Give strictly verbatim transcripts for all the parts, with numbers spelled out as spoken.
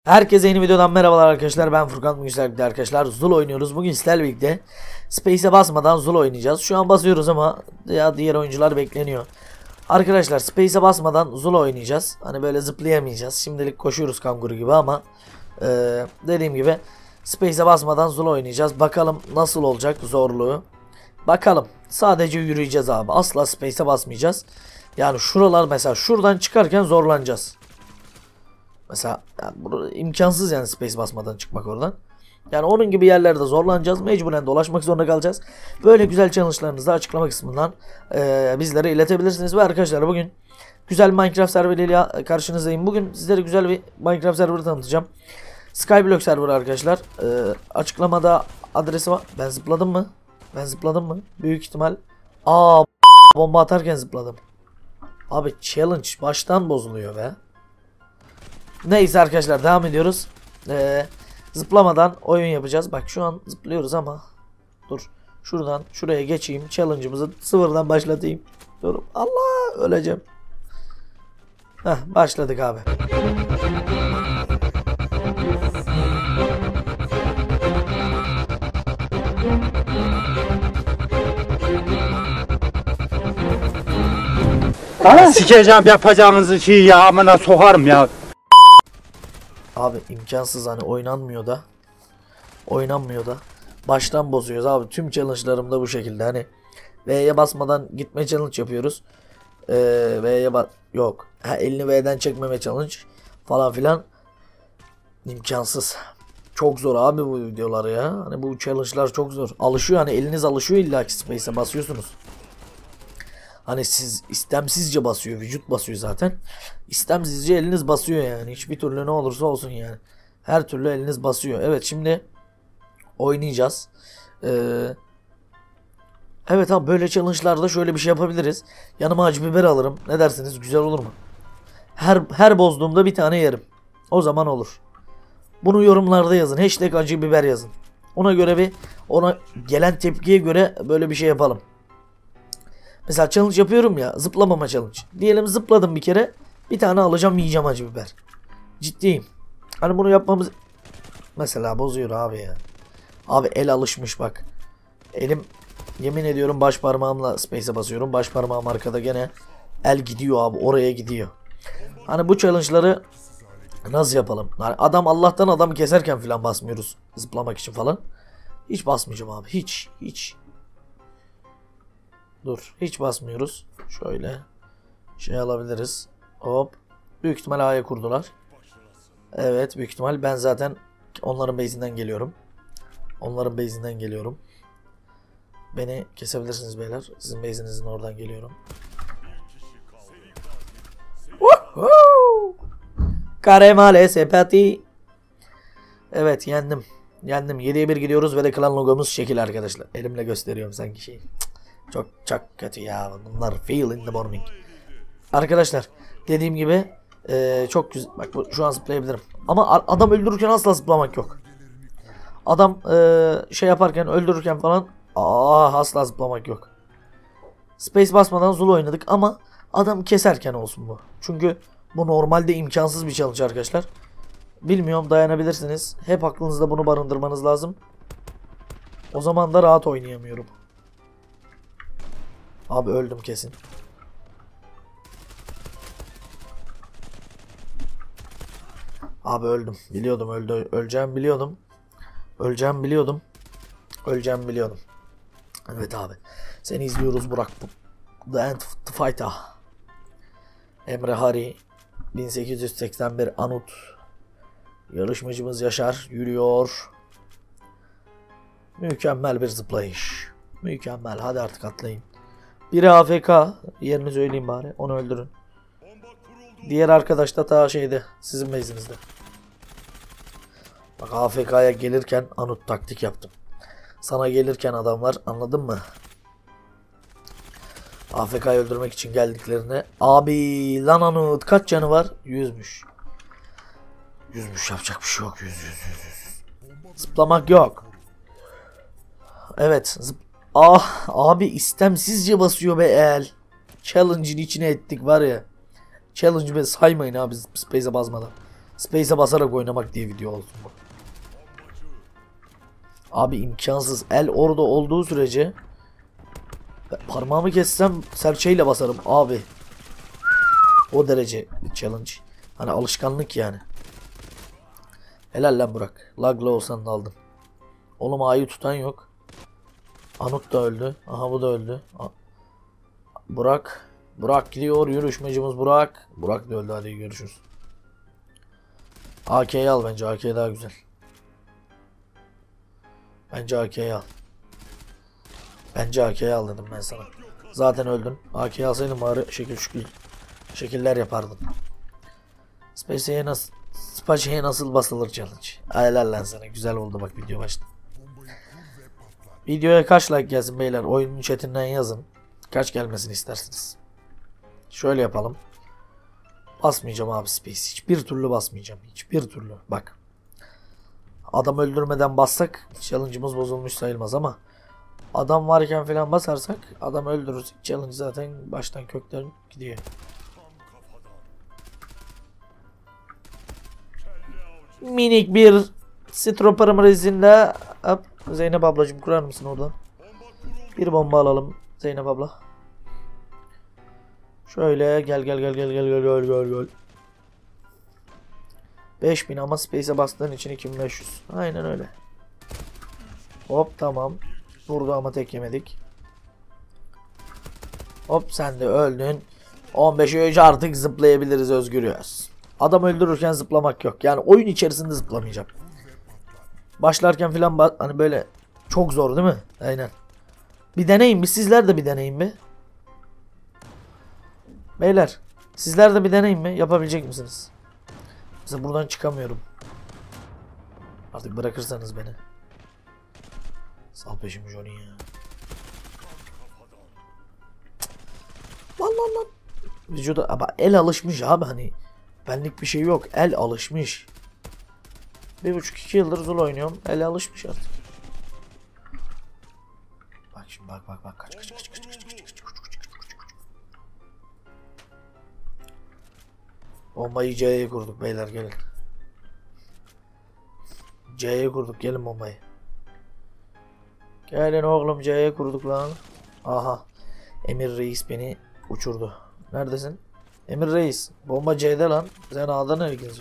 Herkese yeni videodan merhabalar arkadaşlar. Ben Furkan. Bugün sizlerle birlikte arkadaşlar Zul oynuyoruz. Bugün sizlerle birlikte Space'e basmadan Zul oynayacağız. Şu an basıyoruz ama ya diğer oyuncular bekleniyor. Arkadaşlar Space'e basmadan Zul oynayacağız. Hani böyle zıplayamayacağız. Şimdilik koşuyoruz kanguru gibi ama e, dediğim gibi Space'e basmadan Zul oynayacağız. Bakalım nasıl olacak zorluğu. Bakalım. Sadece yürüyeceğiz abi. Asla Space'e basmayacağız. Yani şuralar mesela şuradan çıkarken zorlanacağız. Mesela yani burada imkansız yani space basmadan çıkmak oradan. Yani onun gibi yerlerde zorlanacağız. Mecburen dolaşmak zorunda kalacağız. Böyle güzel challenge'larınızı da açıklama kısmından e, bizlere iletebilirsiniz. Ve arkadaşlar bugün güzel Minecraft serveriyle karşınızdayım. Bugün sizlere güzel bir Minecraft serveri tanıtacağım. Skyblock serveri arkadaşlar. E, açıklamada adresi var. Ben zıpladım mı? Ben zıpladım mı? Büyük ihtimal. Aa, bomba atarken zıpladım. Abi challenge baştan bozuluyor be. Neyse arkadaşlar devam ediyoruz. Ee, zıplamadan oyun yapacağız. Bak şu an zıplıyoruz ama dur şuradan şuraya geçeyim. Challenge'ımızı sıfırdan başlatayım. Dur Allah öleceğim. Heh, başladık abi. Bana sikeceğim yapacağınızı şey ya, amına sokarım ya. Abi imkansız, hani oynanmıyor da. Oynanmıyor da. Baştan bozuyoruz abi. Tüm challenge'larım da bu şekilde. Hani V'ye basmadan gitme challenge yapıyoruz. Ee, V'ye bas... Yok. Ha, elini V'den çekmeme challenge. Falan filan. İmkansız. Çok zor abi bu videolar ya. Hani bu challenge'lar çok zor. Alışıyor, hani eliniz alışıyor illa ki space'e basıyorsunuz. Hani siz istemsizce basıyor. Vücut basıyor zaten. İstemsizce eliniz basıyor yani. Hiçbir türlü ne olursa olsun yani. Her türlü eliniz basıyor. Evet, şimdi oynayacağız. Ee, evet abi, böyle challenge'larda şöyle bir şey yapabiliriz. Yanıma acı biber alırım. Ne dersiniz? Güzel olur mu? Her, her bozduğumda bir tane yerim. O zaman olur. Bunu yorumlarda yazın. Hashtag acı biber yazın. Ona göre bir ona gelen tepkiye göre böyle bir şey yapalım. Mesela challenge yapıyorum ya, zıplamama challenge. Diyelim zıpladım bir kere, bir tane alacağım, yiyeceğim acı biber. Ciddiyim. Hani bunu yapmamız mesela bozuyor abi ya. Abi el alışmış bak. Elim, yemin ediyorum baş parmağımla space'e basıyorum. Baş parmağım arkada, gene el gidiyor abi, oraya gidiyor. Hani bu challenge'ları nasıl yapalım? Yani adam Allah'tan adam keserken falan basmıyoruz zıplamak için falan. Hiç basmayacağım abi, hiç hiç. Dur, hiç basmıyoruz. Şöyle şey alabiliriz. Hop. Büyük ihtimal A'ya kurdular. Evet, büyük ihtimal ben zaten onların base'inden geliyorum. Onların base'inden geliyorum. Beni kesebilirsiniz beyler. Sizin base'inizin oradan geliyorum. Karemale sepeti. Evet, yendim. Yendim. yediye bir gidiyoruz ve de klan logomuz şekil arkadaşlar. Elimle gösteriyorum sanki şeyi. Çok çok kötü ya. Bunlar fail in the morning. Arkadaşlar dediğim gibi e, çok güzel. Bak bu, şu an zıplayabilirim. Ama adam öldürürken asla zıplamak yok. Adam e, şey yaparken, öldürürken falan aa, asla zıplamak yok. Space basmadan Zul oynadık ama adam keserken olsun bu. Çünkü bu normalde imkansız bir challenge arkadaşlar. Bilmiyorum, dayanabilirsiniz. Hep aklınızda bunu barındırmanız lazım. O zaman da rahat oynayamıyorum. Abi öldüm kesin. Abi öldüm. Biliyordum öldü. Öleceğim biliyordum. Öleceğim biliyordum. Öleceğim biliyordum. Evet abi. Seni izliyoruz Burak. The End of the Fight'a. Emre Hari. bin sekiz yüz seksen bir Anut. Yarışmacımız Yaşar yürüyor. Mükemmel bir zıplayış. Mükemmel. Hadi artık atlayın. Biri A F K, yerini söyleyeyim bari, onu öldürün. Diğer arkadaş da ta şeyde, sizin base'inizde. Bak, A F K'ya gelirken Anut taktik yaptım. Sana gelirken adamlar, anladın mı? A F K'yı öldürmek için geldiklerine. Abi lan Anut kaç canı var? yüzmüş. yüzmüş, yapacak bir şey yok. yüz yüz yüz. Zıplamak yok. Evet, zıp ah abi, istemsizce basıyor be el. Challenge'in içine ettik var ya. Challenge'ı saymayın abi space'e basmadan. Space'e basarak oynamak diye video olsun bu. Abi imkansız. El orada olduğu sürece parmağımı kessem serçeyle basarım abi. O derece bir challenge. Hani alışkanlık yani. Helal lan Burak. Lagla olsan da aldın. Oğlum A'yı tutan yok. Anut da öldü. Aha bu da öldü. A Burak. Burak gidiyor. Yürüyüşmecimiz Burak. Burak da öldü. Hadi görüşürüz. A K'yi al bence. A K daha güzel. Bence A K'yi al. Bence A K'yi al dedim ben sana. Zaten öldün. A K'yi alsaydın bari şekil şükür şekiller yapardın. Space'e nasıl Space'e nasıl basılır challenge. Helal lan sana. Güzel oldu bak video başta. Videoya kaç like gelsin beyler? Oyunun chatinden yazın. Kaç gelmesini istersiniz? Şöyle yapalım. Basmayacağım abi Space. Hiçbir türlü basmayacağım. Hiçbir türlü. Bak. Adam öldürmeden bassak challenge'ımız bozulmuş sayılmaz ama adam varken falan basarsak adam öldürürsek challenge zaten baştan kökten gidiyor. Minik bir stroparım rezinde. Hop. Zeynep ablacığım kurar mısın oradan? Bir bomba alalım Zeynep abla. Şöyle gel gel gel gel gel gel gel gel gel. beş bin ama space'e bastığın için iki bin beş yüz. Aynen öyle. Hop tamam. Vurdu ama tek yemedik. Hop sen de öldün. on beş önce artık zıplayabiliriz Özgür Yaz. Adam öldürürken zıplamak yok. Yani oyun içerisinde zıplamayacağım. Başlarken filan hani böyle çok zor değil mi? Aynen. Bir deneyin bir sizler de bir deneyin bir. Beyler sizler de bir deneyin mi? Yapabilecek misiniz? Mesela buradan çıkamıyorum. Artık bırakırsanız beni. Sal peşimi Johnny ya. Lan lan lan. Vücuda ama el alışmış abi hani. Benlik bir şey yok. El alışmış. Bir buçuk iki yıldır Zul oynuyorum. El alışmış artık. Bak şimdi bak bak bak kaç kaç kaç kaç kaç kaç kaç kaç kaç. Bombayı C'ye kurduk beyler gelin. C'ye kurduk gelin bombayı. Gelin oğlum C'ye kurduk lan. Aha. Emir Reis beni uçurdu. Neredesin? Emir Reis. Bomba C'de lan. Sen A'da nereye geziyorsun?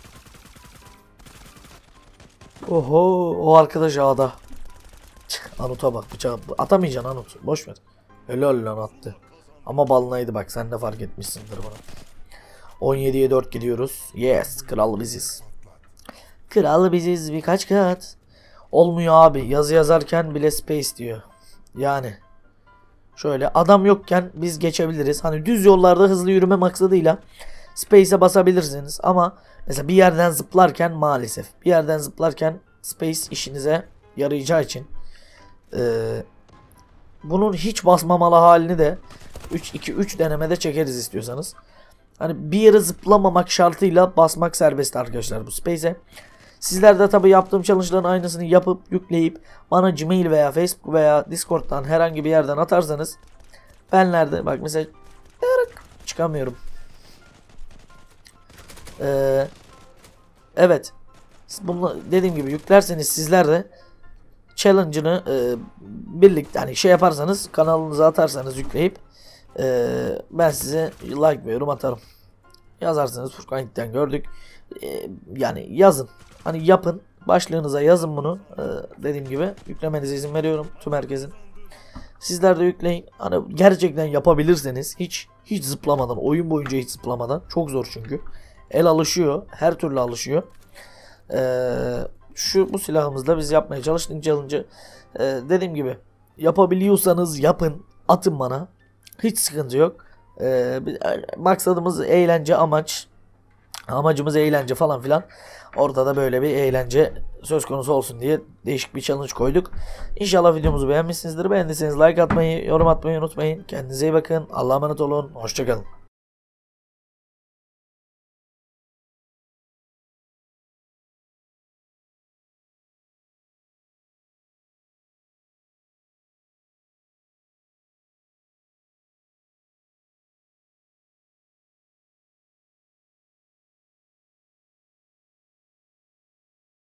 Oho. O arkadaş A'da. Anut'a bak bıçağı. Atamayacaksın Anut. Boş ver. Helal lan attı. Ama balınaydı bak. Sen de fark etmişsindir bunu. on yediye dört gidiyoruz. Yes. Kral biziz. Kral biziz birkaç kat. Olmuyor abi. Yazı yazarken bile space diyor. Yani. Şöyle adam yokken biz geçebiliriz. Hani düz yollarda hızlı yürüme maksadıyla space'e basabilirsiniz. Ama mesela bir yerden zıplarken maalesef. Bir yerden zıplarken space işinize yarayacağı için. Ee, bunun hiç basmamalı halini de üç iki üç denemede çekeriz istiyorsanız. Hani bir yere zıplamamak şartıyla basmak serbest arkadaşlar bu space'e. Sizler de tabi yaptığım challenge'ların aynısını yapıp yükleyip bana Gmail veya Facebook veya Discord'dan herhangi bir yerden atarsanız ben nerede bak mesela çıkamıyorum. Ee, evet. Bunu dediğim gibi yüklerseniz sizler de challenge'ını e, birlikte hani şey yaparsanız kanalınıza atarsanız yükleyip e, ben size like ve yorum atarım. Yazarsanız Furkan İlk'ten gördük. E, yani yazın. Hani yapın. Başlığınıza yazın bunu. Ee, dediğim gibi yüklemenize izin veriyorum tüm herkesin. Sizler de yükleyin. Hani gerçekten yapabilirseniz hiç hiç zıplamadan, oyun boyunca hiç zıplamadan. Çok zor çünkü. El alışıyor. Her türlü alışıyor. Ee, şu bu silahımızla biz yapmaya çalıştık challenge'ı. Ee, dediğim gibi yapabiliyorsanız yapın. Atın bana. Hiç sıkıntı yok. Ee, maksadımız eğlence, amaç. Amacımız eğlence falan filan. Orada da böyle bir eğlence söz konusu olsun diye değişik bir challenge koyduk. İnşallah videomuzu beğenmişsinizdir. Beğendiyseniz like atmayı, yorum atmayı unutmayın. Kendinize iyi bakın. Allah'a emanet olun. Hoşçakalın.